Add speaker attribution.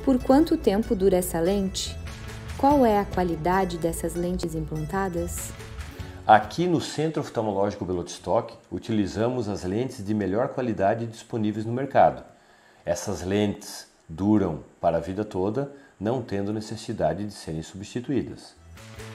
Speaker 1: Por quanto tempo dura essa lente? Qual é a qualidade dessas lentes implantadas?
Speaker 2: Aqui no Centro Oftalmológico Belo Horizonte, utilizamos as lentes de melhor qualidade disponíveis no mercado. Essas lentes duram para a vida toda, não tendo necessidade de serem substituídas.